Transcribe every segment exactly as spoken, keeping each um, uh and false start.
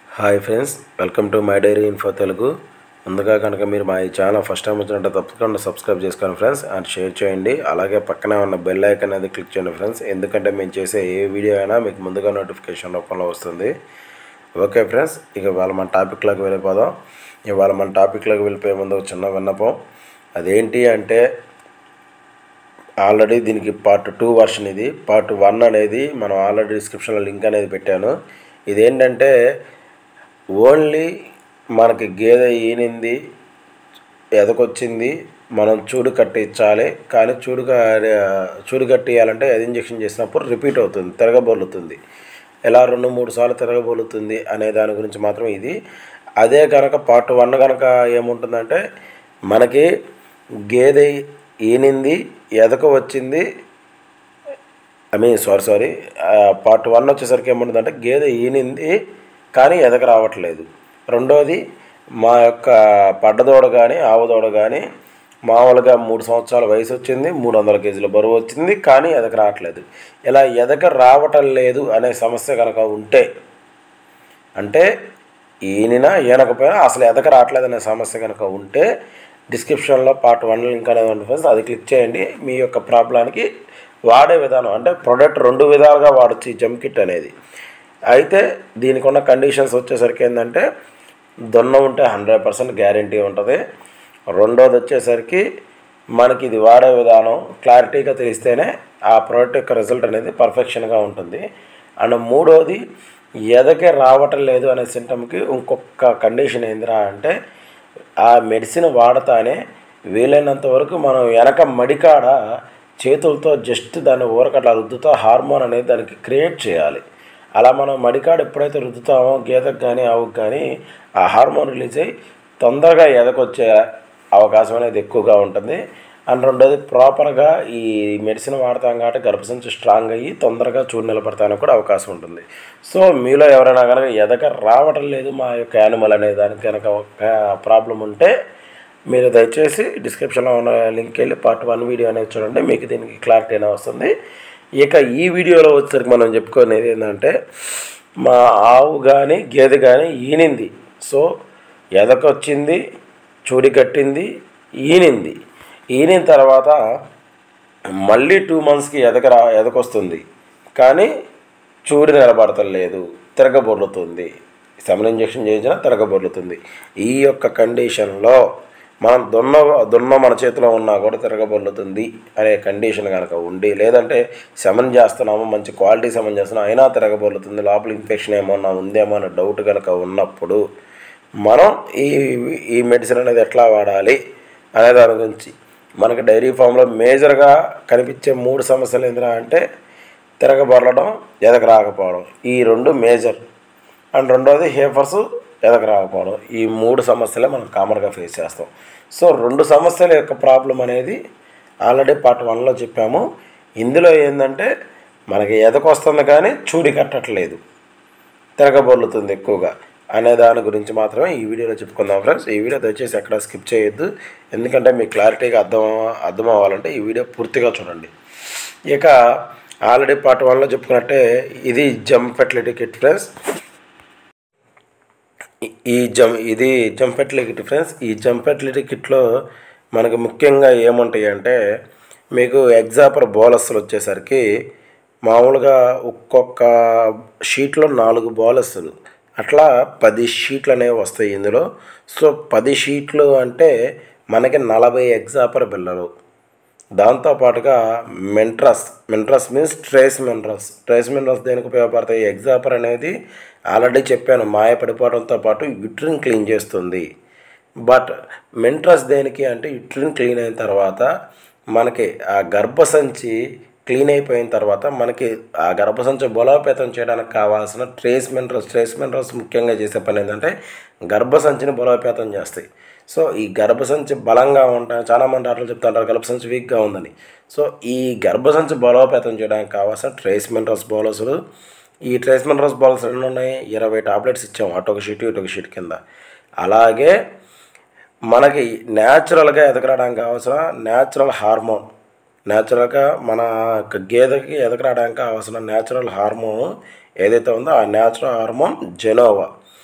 Hi friends, welcome to my diary info Telugu. ముందుగా కనుక మీరు మా ఈ ఛానల్ ఫస్ట్ టైం వచ్చినట్టు తప్పకుండా సబ్స్క్రైబ్ చేసుకోండి ఫ్రెండ్స్, అండ్ షేర్ చేయండి. అలాగే పక్కనే ఉన్న బెల్ ఐకాన్ అనేది క్లిక్ చేయండి ఫ్రెండ్స్, ఎందుకంటే మేము చేసే ఏ వీడియో అయినా మీకు ముందుగా నోటిఫికేషన్ రూపంలో వస్తుంది. ఓకే ఫ్రెండ్స్, ఇక ఇవాళ మన టాపిక్లోకి వెళ్ళిపోదాం. ఇవాళ మన టాపిక్లోకి వెళ్ళిపోయే ముందు ఒక చిన్న విన్నపం. అదేంటి అంటే, ఆల్రెడీ దీనికి పార్ట్ టూ వర్షన్ ఇది. పార్ట్ వన్ అనేది మనం ఆల్రెడీ డిస్క్రిప్షన్లో లింక్ అనేది పెట్టాను. ఇదేంటంటే ఓన్లీ మనకి గేదె ఈనింది, ఎదకొచ్చింది, మనం చూడు కట్టించాలి. కానీ చూడు చూడు కట్టియాలంటే అది ఇంజెక్షన్ చేసినప్పుడు రిపీట్ అవుతుంది, తిరగబోలుతుంది. ఎలా రెండు మూడు సార్లు తిరగబోలుతుంది అనే దాని గురించి మాత్రం ఇది. అదే కనుక పార్ట్ వన్ కనుక ఏముంటుందంటే, మనకి గేదె ఈనింది, ఎదక వచ్చింది, I mean sorry sorry part one వచ్చేసరికి ఏముంటుందంటే, గేదె ఈనింది కానీ ఎదక రావట్లేదు. రెండోది, మా యొక్క పడ్డదోడ కానీ ఆవుదోడ కానీ మామూలుగా మూడు సంవత్సరాల వయసు వచ్చింది, మూడు వందల కేజీల బరువు వచ్చింది, కానీ ఎదక రావట్లేదు. ఇలా ఎదక రావటం లేదు అనే సమస్య కనుక ఉంటే, అంటే ఈనినా ఈనకపోయినా అసలు ఎదక రావట్లేదు అనే సమస్య కనుక ఉంటే, డిస్క్రిప్షన్లో పార్ట్ వన్ లింక్ అనేది ఉంటుంది, అది క్లిక్ చేయండి. మీ యొక్క ప్రాబ్లానికి వాడే విధానం అంటే ప్రొడక్ట్ రెండు విధాలుగా వాడచ్చు ఈ జంప్ కిట్ అనేది. అయితే దీనికి ఉన్న కండిషన్స్ వచ్చేసరికి ఏంటంటే, దున్న ఉంటే హండ్రెడ్ పర్సెంట్ గ్యారంటీ ఉంటుంది. రెండోది వచ్చేసరికి మనకి ఇది వాడే విధానం క్లారిటీగా తెలిస్తేనే ఆ ప్రోడక్ట్ యొక్క రిజల్ట్ అనేది పర్ఫెక్షన్గా ఉంటుంది. అండ్ మూడోది, ఎదకే రావటం లేదు అనే సింటమ్కి ఇంకొక కండిషన్ ఏందిరా అంటే, ఆ మెడిసిన్ వాడతానే వీలైనంత వరకు మనం వెనక మడికాడ చేతులతో జస్ట్ దాన్ని ఊరకట్లా రుద్దుతో హార్మోన్ అనేది దానికి క్రియేట్ చేయాలి. అలా మనం మడికాడ ఎప్పుడైతే రుద్దుతామో గేదెకు కానీ ఆవుకు కానీ ఆ హార్మోన్ రిలీజ్ అయ్యి తొందరగా ఎదకొచ్చే అవకాశం అనేది ఎక్కువగా ఉంటుంది. అండ్ రెండోది, ప్రాపర్గా ఈ మెడిసిన్ వాడతాం కాబట్టి గర్భసంచి స్ట్రాంగ్ అయ్యి తొందరగా చూడు నిలబడతానికి కూడా అవకాశం ఉంటుంది. సో మీలో ఎవరైనా కనుక ఎదక రావటం లేదు మా యొక్క యానిమల్ అనే దానికి కనుక ఒక ప్రాబ్లం ఉంటే, మీరు దయచేసి డిస్క్రిప్షన్లో ఉన్న లింక్ వెళ్ళి పార్ట్ వన్ వీడియో అనేది చూడండి, మీకు దీనికి క్లారిటీ అనేది వస్తుంది. ఇక ఈ వీడియోలో వచ్చేసరికి మనం చెప్పుకునేది ఏంటంటే, మా ఆవు కానీ గేదె కానీ ఈనింది. సో ఎదకొచ్చింది, చూడి కట్టింది, ఈనింది. ఈనిన తర్వాత మళ్ళీ టూ మంత్స్కి ఎదక రా ఎదకొస్తుంది కానీ చూడి నిలబడతలేదు, తిరగబొర్లుతుంది. Semen injection చేయించినా తిరగబొర్లుతుంది. ఈ యొక్క కండిషన్లో మనం దున్న దున్న మన చేతిలో ఉన్నా కూడా తిరగబొర్లుతుంది అనే కండిషన్ కనుక ఉండి, లేదంటే సెమన్ చేస్తున్నాము, మంచి క్వాలిటీ సెమన్ చేస్తున్నాం, అయినా తిరగబొర్లుతుంది, లోపల ఇన్ఫెక్షన్ ఏమన్నా ఉందేమో అనే డౌట్ కనుక ఉన్నప్పుడు మనం ఈ ఈ మెడిసిన్ అనేది ఎట్లా వాడాలి అనే దాని గురించి, మనకి డైరీ ఫామ్లో మేజర్గా కనిపించే మూడు సమస్యలు ఏంటంటే అంటే, తిరగబొరలడం, ఎదక రాకపోవడం, ఈ రెండు మేజర్. అండ్ రెండోది హేఫర్స్, ఎదక రాకపోవడం. ఈ మూడు సమస్యలే మనం కామన్గా ఫేస్ చేస్తాం. సో రెండు సమస్యల యొక్క ప్రాబ్లం అనేది ఆల్రెడీ పార్ట్ వన్లో చెప్పాము. ఇందులో ఏంటంటే, మనకి ఎదకొస్తుంది కానీ చూడి కట్టట్లేదు, తిరగబొర్లుతుంది ఎక్కువగా అనే దాని గురించి మాత్రమే ఈ వీడియోలో చెప్పుకుందాం ఫ్రెండ్స్. ఈ వీడియో దయచేసి ఎక్కడ స్కిప్ చేయొద్దు, ఎందుకంటే మీకు క్లారిటీగా అర్థం అర్థం అవ్వాలంటే ఈ వీడియో పూర్తిగా చూడండి. ఇక ఆల్రెడీ పార్ట్ వన్లో చెప్పుకున్నట్టే ఇది జంప్ ఫెర్టిలిటీ కిట్ ఫ్రెండ్స్. ఈ జం ఇది జంప్ ఫెర్టిలిటీ కిట్ ఫ్రెండ్స్. ఈ జంప్ ఫెర్టిలిటీ కిట్లో మనకు ముఖ్యంగా ఏముంటాయి అంటే, మీకు ఎగ్జాంపుల్ బోలస్లు వచ్చేసరికి మామూలుగా ఒక్కొక్క షీట్లో నాలుగు బోలస్లు, అట్లా పది షీట్లు అనేవి వస్తాయి ఇందులో. సో పది షీట్లు అంటే మనకి నలభై ఎగ్జాపర్ బిల్లలు. దాంతోపాటుగా మెంట్రస్ మెంట్రస్ means trace minerals. Trace minerals దేనికి ఉపయోగపడతాయి? ఎగ్జాపర్ అనేది ఆల్రెడీ చెప్పాను, మాయ పడిపోవడంతో పాటు యుట్రిన్ క్లీన్ చేస్తుంది. బట్ మెంట్రస్ దేనికి అంటే, యుట్రిన్ క్లీన్ అయిన తర్వాత మనకి ఆ గర్భసంచి క్లీన్ అయిపోయిన తర్వాత మనకి ఆ గర్భసంచి బలోపేతం చేయడానికి కావాల్సిన ట్రేస్ మినరల్స్ ట్రేస్ మినరల్స్ ముఖ్యంగా చేసే పని ఏంటంటే, గర్భసంచిని బలోపేతం చేస్తాయి. సో ఈ గర్భసంచి బలంగా ఉంటాయి, చాలామంది డాక్టర్లు చెప్తుంటారు గర్భసంచి వీక్గా ఉందని. సో ఈ గర్భసంచి బలోపేతం చేయడానికి కావాల్సిన ట్రేస్ మినరల్స్ బోలసులు. ఈ ట్రేస్ మినరల్స్ బోలస్ రెండు ఉన్నాయి, ఇరవై టాబ్లెట్స్ ఇచ్చాము, అటొక షీట్ ఇటొక షీట్ కింద. అలాగే మనకి న్యాచురల్గా ఎదగడానికి కావాల్సిన న్యాచురల్ హార్మోన్, న్యాచురల్గా మన గేదెకి ఎదగడానికి కావాల్సిన న్యాచురల్ హార్మోన్ ఏదైతే ఉందో ఆ న్యాచురల్ హార్మోన్ జెనోవా.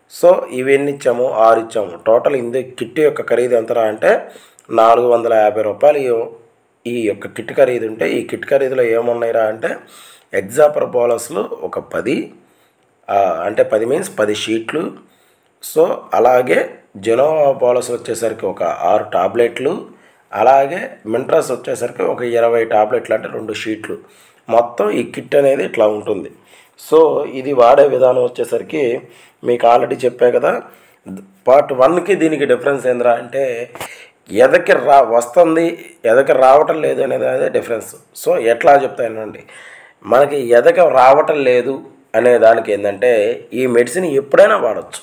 సో ఇవన్నీ ఇచ్చాము, ఆరు ఇచ్చాము. టోటల్ ఇందు కిట్ యొక్క ఖరీదు ఎంతరా అంటే నాలుగు వందల యాభై రూపాయలు ఈ యొక్క కిట్ ఖరీదు ఉంటే, ఈ కిట్ ఖరీదులో ఏమున్నాయిరా అంటే ఎగ్జాపర్ బోలస్లు ఒక పది, అంటే పది మీన్స్ పది షీట్లు. సో అలాగే జెనోవా బోలస్ వచ్చేసరికి ఒక ఆరు టాబ్లెట్లు, అలాగే మింట్రాస్ వచ్చేసరికి ఒక ఇరవై టాబ్లెట్లు అంటే రెండు షీట్లు. మొత్తం ఈ కిట్ అనేది ఇట్లా ఉంటుంది. సో ఇది వాడే విధానం వచ్చేసరికి మీకు ఆల్రెడీ చెప్పా కదా. పార్ట్ వన్కి దీనికి డిఫరెన్స్ ఏంద్రా అంటే ఎదకి రా వస్తుంది ఎదకి రావటం లేదు అనేది అదే డిఫరెన్స్. సో ఎట్లా చెప్తానండి, మనకి ఎదక రావటం లేదు అనే దానికి ఏంటంటే ఈ మెడిసిన్ ఎప్పుడైనా వాడచ్చు.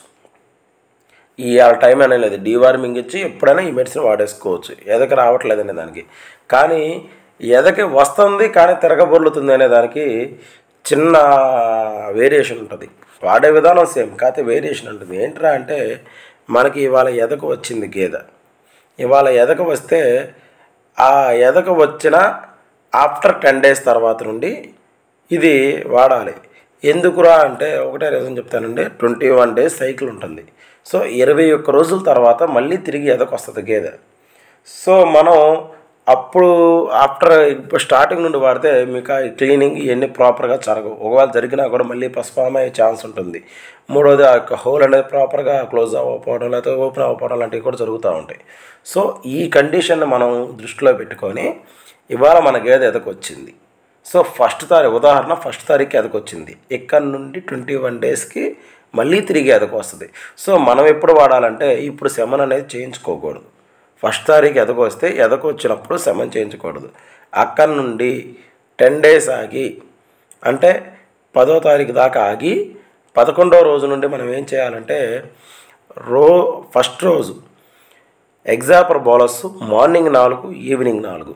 ఈ టైం అనే లేదు, డీవార్మింగ్ ఇచ్చి ఎప్పుడైనా ఈ మెడిసిన్ వాడేసుకోవచ్చు ఎదక రావట్లేదు అనే దానికి. కానీ ఎదకి వస్తుంది కానీ తిరగబొర్లుతుంది అనే దానికి చిన్న వేరియేషన్ ఉంటుంది. వాడే విధానం సేమ్, కాకపోతే వేరియేషన్ ఉంటుంది. ఏంట్రా అంటే మనకి ఇవాళ ఎదకు వచ్చింది గేదె, ఇవాళ ఎదక వస్తే ఆ ఎదక వచ్చిన ఆఫ్టర్ టెన్ డేస్ తర్వాత నుండి ఇది వాడాలి. ఎందుకురా అంటే ఒకటే రీజన్ చెప్తానండి, ట్వంటీ వన్ డేస్ సైకిల్ ఉంటుంది. సో ఇరవై ఒక్క రోజుల తర్వాత మళ్ళీ తిరిగి ఎదకు వస్తుంది గేదె. సో మనం అప్పుడు ఆఫ్టర్ ఇప్పుడు స్టార్టింగ్ నుండి వాడితే మీకు క్లీనింగ్ ఇవన్నీ ప్రాపర్గా జరగవు. ఒకవేళ జరిగినా కూడా మళ్ళీ పసుపామ అయ్యే ఛాన్స్ ఉంటుంది. మూడోది ఆ యొక్క హోల్ అనేది ప్రాపర్గా క్లోజ్ అవ్వకపోవడం లేకపోతే ఓపెన్ అవ్వకపోవడం లాంటివి కూడా జరుగుతూ ఉంటాయి. సో ఈ కండిషన్ని మనం దృష్టిలో పెట్టుకొని ఇవాళ మన గేదె ఎదకొచ్చింది. సో ఫస్ట్ తారీఖు ఉదాహరణ ఫస్ట్ తారీఖు ఎదకొచ్చింది, ఇక్కడ నుండి ట్వంటీ వన్ డేస్కి మళ్ళీ తిరిగి ఎదకు వస్తుంది. సో మనం ఎప్పుడు వాడాలంటే ఇప్పుడు సెమన్ అనేది చేయించుకోకూడదు. ఫస్ట్ తారీఖు ఎదకు వస్తే ఎదకు వచ్చినప్పుడు సెమన్ చేయించకూడదు. అక్కడి నుండి టెన్ డేస్ ఆగి అంటే పదో తారీఖు దాకా ఆగి పదకొండవ రోజు నుండి మనం ఏం చేయాలంటే రో ఫస్ట్ రోజు ఎగ్జాపర్ బోలస్ మార్నింగ్ నాలుగు ఈవినింగ్ నాలుగు,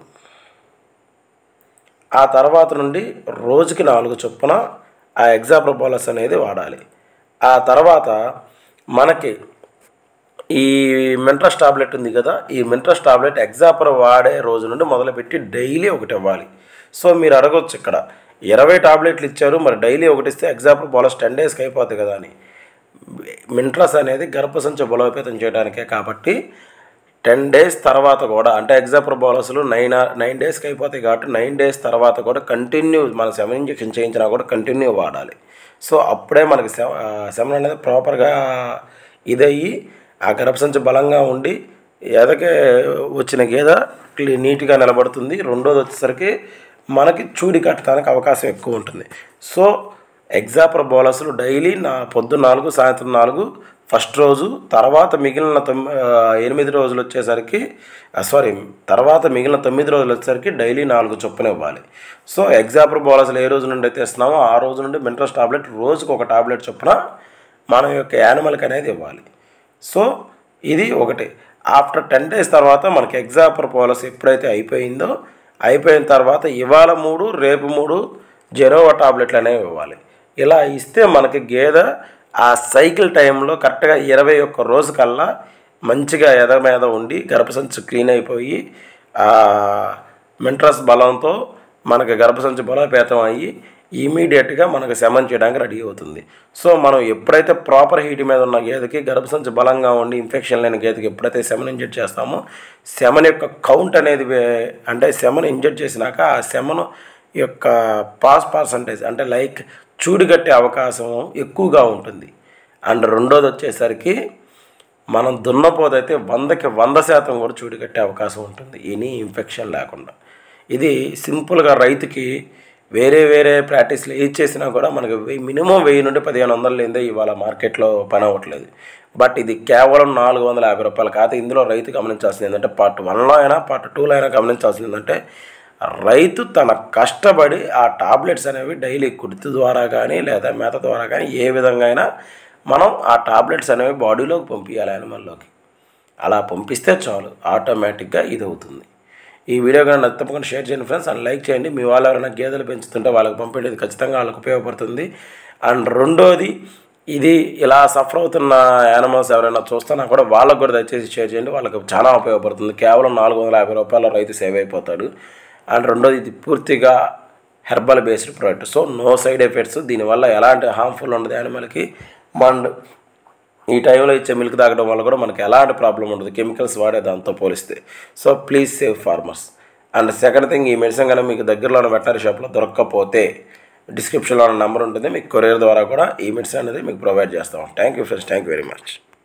ఆ తర్వాత నుండి రోజుకి నాలుగు చొప్పున ఆ ఎగ్జాపర్ బోలస్ అనేది వాడాలి. ఆ తర్వాత మనకి ఈ మింట్రస్ టాబ్లెట్ ఉంది కదా, ఈ మింట్రస్ టాబ్లెట్ ఎగ్జాపర్ వాడే రోజు నుండి మొదలుపెట్టి డైలీ ఒకటి ఇవ్వాలి. సో మీరు అడగొచ్చు ఇక్కడ ఇరవై టాబ్లెట్లు ఇచ్చారు మరి డైలీ ఒకటి ఇస్తే ఎగ్జాపర్ బోలస్ టెన్ డేస్కి అయిపోతుంది కదా అని. మింట్రస్ అనేది గర్భసంచి బలోపేతం చేయడానికే కాబట్టి టెన్ డేస్ తర్వాత కూడా అంటే ఎగ్జాపర్ బోలస్లు నైన్ నైన్ డేస్కి అయిపోతాయి కాబట్టి నైన్ డేస్ తర్వాత కూడా కంటిన్యూ మన సెవెన్ ఇంజెక్షన్ చేయించినా కూడా కంటిన్యూ వాడాలి. సో అప్పుడే మనకి సెవ సెవెన్ అనేది ప్రాపర్గా ఇదయ్యి ఆ గర్భసంచి బలంగా ఉండి ఎదకే వచ్చిన గేదె నీట్గా నిలబడుతుంది. రెండోది వచ్చేసరికి మనకి చూడి కట్టడానికి అవకాశం ఎక్కువ ఉంటుంది. సో ఎగ్జాపర్ బోలస్లు డైలీ నా పొద్దున్న నాలుగు సాయంత్రం నాలుగు ఫస్ట్ రోజు, తర్వాత మిగిలిన తొమ్మి ఎనిమిది రోజులు వచ్చేసరికి సారీ తర్వాత మిగిలిన తొమ్మిది రోజులు వచ్చేసరికి డైలీ నాలుగు చొప్పున ఇవ్వాలి. సో ఎగ్జాపర్ బోలస్లు ఏ రోజు నుండి అయితే ఇస్తున్నామో ఆ రోజు నుండి మింట్రస్ టాబ్లెట్ రోజుకు ఒక టాబ్లెట్ చొప్పున మన యొక్క యానిమల్కి అనేది ఇవ్వాలి. సో ఇది ఒకటి. ఆఫ్టర్ టెన్ డేస్ తర్వాత మనకి ఎగ్జాపర్ బోలస్ ఎప్పుడైతే అయిపోయిందో అయిపోయిన తర్వాత ఇవాళ మూడు రేపు మూడు జెనోవా టాబ్లెట్లు అనేవి ఇవ్వాలి. ఇలా ఇస్తే మనకి గేదె ఆ సైకిల్ టైంలో కరెక్ట్గా ఇరవై ఒక్క రోజు కల్లా మంచిగా ఎద మీద ఉండి గర్భసంచి క్లీన్ అయిపోయి మింట్రస్ బలంతో మనకి గర్భసంచి బలోపేతం అయ్యి ఇమీడియట్గా మనకు సెమన్ చేయడానికి రెడీ అవుతుంది. సో మనం ఎప్పుడైతే ప్రాపర్ హీట్ మీద ఉన్న గేదెకి గర్భసంచి బలంగా ఉండి ఇన్ఫెక్షన్ లేని గేదెకి ఎప్పుడైతే సెమన్ ఇంజెక్ట్ చేస్తామో సెమన్ యొక్క కౌంట్ అనేది అంటే సెమన్ ఇంజెక్ట్ చేసినాక ఆ సెమన్ యొక్క పాస్ పర్సంటేజ్ అంటే లైక్ చూడిగట్టే అవకాశం ఎక్కువగా ఉంటుంది. అండ్ రెండోది వచ్చేసరికి మనం దున్నపోదైతే వందకి వంద శాతం కూడా చూడిగట్టే అవకాశం ఉంటుంది ఎనీ ఇన్ఫెక్షన్ లేకుండా. ఇది సింపుల్గా రైతుకి వేరే వేరే ప్రాక్టీస్లు ఏది చేసినా కూడా మనకి వెయ్యి మినిమం వెయ్యి నుండి పదిహేను వందలు లేదే ఇవాళ మార్కెట్లో పని అవ్వట్లేదు. బట్ ఇది కేవలం నాలుగు వందల యాభై రూపాయలు కాదు. ఇందులో రైతు గమనించాల్సింది ఏంటంటే పార్ట్ వన్లో అయినా పార్ట్ టూలో అయినా గమనించాల్సింది ఏంటంటే రైతు తన కష్టపడి ఆ టాబ్లెట్స్ అనేవి డైలీ కుర్తి ద్వారా కానీ లేదా మేత ద్వారా కానీ ఏ విధంగా అయినా మనం ఆ టాబ్లెట్స్ అనేవి బాడీలోకి పంపించాలి యానిమల్లోకి. అలా పంపిస్తే చాలు ఆటోమేటిక్గా ఇది అవుతుంది. ఈ వీడియో కానీ తప్పకుండా షేర్ చేయండి ఫ్రెండ్స్, అండ్ లైక్ చేయండి. మీ వాళ్ళు ఎవరైనా గేదెలు పెంచుతుంటే వాళ్ళకి పంపేది ఖచ్చితంగా వాళ్ళకి ఉపయోగపడుతుంది. అండ్ రెండోది ఇది ఇలా సఫర్ అవుతున్న యానిమల్స్ ఎవరైనా చూస్తున్నా కూడా వాళ్ళకు కూడా దయచేసి షేర్ చేయండి, వాళ్ళకి చాలా ఉపయోగపడుతుంది. కేవలం నాలుగు వందల యాభై రూపాయల రైతు సేవ్ అయిపోతాడు. అండ్ రెండోది ఇది పూర్తిగా herbal based product. So no side effects, దీనివల్ల ఎలాంటి హార్మ్ఫుల్ ఉండదు యానిమల్కి. అండ్ ఈ టైంలో ఇచ్చే మిల్క్ తాగడం వల్ల కూడా మనకి ఎలాంటి ప్రాబ్లం ఉండదు కెమికల్స్ వాడే దాంతో పోలిస్తే. So please save farmers. And second thing, ఈ మెడిసిన్ కానీ మీకు దగ్గరలో ఉన్న వెటనరీ షాప్లో దొరకకపోతే డిస్క్రిప్షన్లో ఉన్న నెంబర్ ఉంటుంది, మీకు కొరియర్ ద్వారా కూడా ఈ మెడిసిన్ అనేది మీకు ప్రొవైడ్ చేస్తాం. Thank you friends, thank you very much.